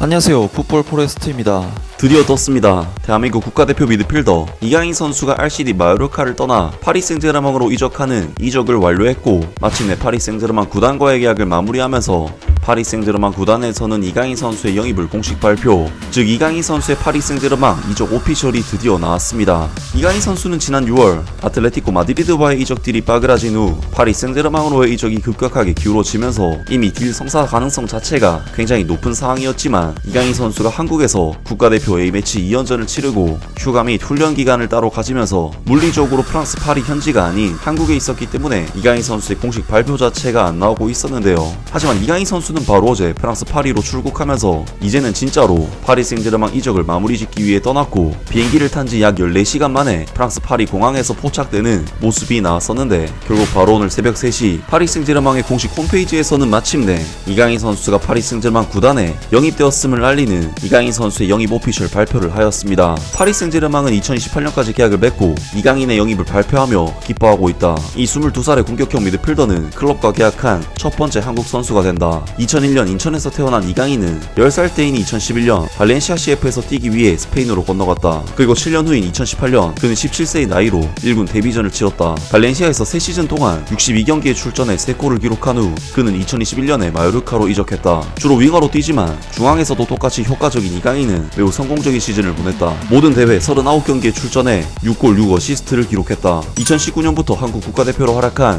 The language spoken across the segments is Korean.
안녕하세요, 풋볼 포레스트입니다. 드디어 떴습니다. 대한민국 국가대표 미드필더 이강인 선수가 RCD 마요르카를 떠나 파리 생제르맹으로 이적하는 이적을 완료했고, 마침내 파리 생제르맹 구단과의 계약을 마무리하면서 파리 생제르맹 구단에서는 이강인 선수의 영입을 공식 발표, 즉 이강인 선수의 파리 생제르맹 이적 오피셜이 드디어 나왔습니다. 이강인 선수는 지난 6월 아틀레티코 마드리드와의 이적 딜이 빠그라진 후 파리 생제르맹으로의 이적이 급격하게 기울어지면서 이미 딜 성사 가능성 자체가 굉장히 높은 상황이었지만, 이강인 선수가 한국에서 국가대표 A매치 2연전을 치르고 휴가 및 훈련 기간을 따로 가지면서 물리적으로 프랑스 파리 현지가 아닌 한국에 있었기 때문에 이강인 선수의 공식 발표 자체가 안 나오고 있었는데요. 하지만 이강인 선수는 바로 어제 프랑스 파리로 출국하면서 이제는 진짜로 파리 생제르맹 이적을 마무리 짓기 위해 떠났고, 비행기를 탄 지 약 14시간 만에 프랑스 파리 공항에서 포착되는 모습이 나왔었는데, 결국 바로 오늘 새벽 3시 파리 생제르맹의 공식 홈페이지에서는 마침내 이강인 선수가 파리 생제르맹 구단에 영입되었음을 알리는 이강인 선수의 영입 오피셜 발표를 하였습니다. 파리 생제르맹은 2028년까지 계약을 맺고 이강인의 영입을 발표하며 기뻐하고 있다. 이 22살의 공격형 미드필더는 클럽과 계약한 첫 번째 한국 선수가 된다. 2001년 인천에서 태어난 이강인은 10살 때인 2011년 발렌시아 CF에서 뛰기 위해 스페인으로 건너갔다. 그리고 7년 후인 2018년 그는 17세의 나이로 1군 데뷔전을 치렀다. 발렌시아에서 3시즌 동안 62경기에 출전해 3골을 기록한 후 그는 2021년에 마요르카로 이적했다. 주로 윙어로 뛰지만 중앙에서도 똑같이 효과적인 이강인은 매우 성공적인 시즌을 보냈다. 모든 대회 39경기에 출전해 6골 6어시스트를 기록했다. 2019년부터 한국 국가대표로 활약한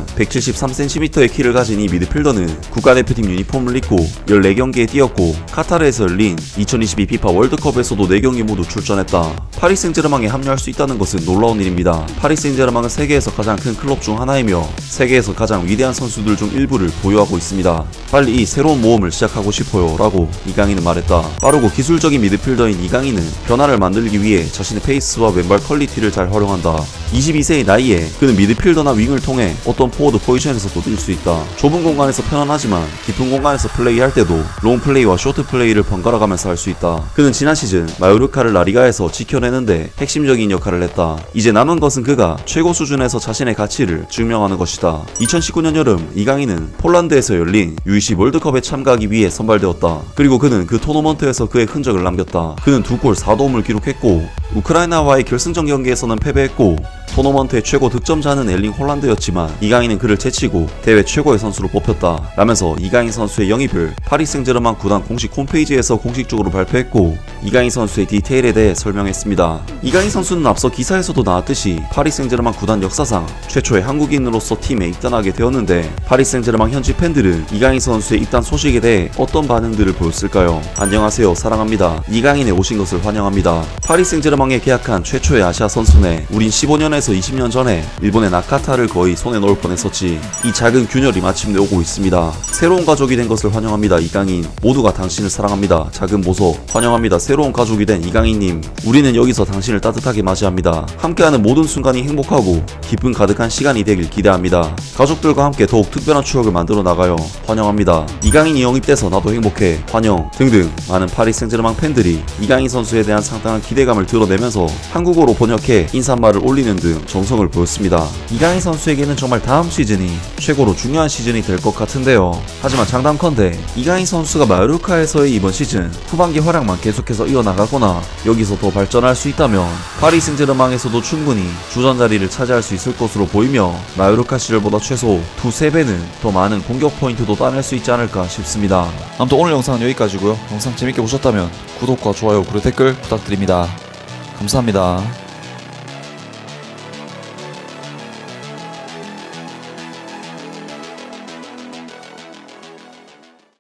173cm의 키를 가진 이 미드필더는 국가대표팀 유니폼을 입고 14경기에 뛰었고, 카타르에서 열린 2022 피파 월드컵에서도 4경기 모두 출전했다. 파리 생제르맹에 합류할 수 있다는 것은 놀라운 일입니다. 파리 생제르맹은 세계에서 가장 큰 클럽 중 하나이며 세계에서 가장 위대한 선수들 중 일부를 보유하고 있습니다. 빨리 이 새로운 모험을 시작하고 싶어요 라고 이강인은 말했다. 빠르고 기술적인 미드필더인 이강인은 변화를 만들기 위해 자신의 페이스와 왼발 퀄리티를 잘 활용한다. 22세의 나이에 그는 미드필더나 윙을 통해 어떤 포워드 포지션에서도 뛸 수 있다. 좁은 공간에서 편안하지만 깊은 공간에서 플레이할 때도 롱 플레이와 쇼트 플레이를 번갈아 가면서 할 수 있다. 그는 지난 시즌 마요르카를 라리가에서 지켜내는데 핵심적인 역할을 했다. 이제 남은 것은 그가 최고 수준에서 자신의 가치를 증명하는 것이다. 2019년 여름 이강인은 폴란드에서 열린 U20 월드컵에 참가하기 위해 선발되었다. 그리고 그는 그 토너먼트에서 그의 흔적을 남겼다. 그는 2골 4도움을 기록했고, 우크라이나와의 결승전 경기에서는 패배했고, 토너먼트의 최고 득점자는 엘링 홀란드였지만 이강인은 그를 제치고 대회 최고의 선수로 뽑혔다 라면서 이강인 선수의 영입을 파리 생제르맹 구단 공식 홈페이지에서 공식적으로 발표했고, 이강인 선수의 디테일에 대해 설명했습니다. 이강인 선수는 앞서 기사에서도 나왔듯이 파리 생제르맹 구단 역사상 최초의 한국인으로서 팀에 입단하게 되었는데, 파리 생제르맹 현지 팬들은 이강인 선수의 입단 소식에 대해 어떤 반응들을 보였을까요? 안녕하세요, 사랑합니다. 이강인에 오신 것을 환영합니다. 파리 생제르맹에 계약한 최초의 아시아 선수네. 우린 15년에서 20년 전에 일본의 나카타를 거의 손에 넣을 뻔했었지. 이 작은 균열이 마침내 오고 있습니다. 새로운 가족이 된 것을 환영합니다. 이강인, 모두가 당신을 사랑합니다. 작은 보석 환영합니다. 새로운 가족이 된 이강인님, 우리는 여기서 당신을 따뜻하게 맞이합니다. 함께하는 모든 순간이 행복하고 기쁨 가득한 시간이 되길 기대합니다. 가족들과 함께 더욱 특별한 추억을 만들어 나가요. 환영합니다. 이강인이 영입돼서 나도 행복해. 환영 등등 많은 파리 생제르맹 팬들이 이강인 선수에 대한 상당한 기대감을 드러내면서 한국어로 번역해 인사말을 올리는 등 정성을 보였습니다. 이강인 선수에게는 정말 다음 시즌이 최고로 중요한 시즌이 될 것 같은데요. 하지만 장담컨대 이강인 선수가 마요르카에서의 이번 시즌 후반기 활약만 계속해서 이어나가거나 여기서 더 발전할 수 있다면 파리 생제르맹에서도 충분히 주전 자리를 차지할 수 있을 것으로 보이며, 마요르카 시절보다 최소 2~3배는 더 많은 공격 포인트도 따낼 수 있지 않을까 싶습니다. 아무튼 오늘 영상은 여기까지고요. 영상 재밌게 보셨다면 구독과 좋아요 그리고 댓글 부탁드립니다. 감사합니다.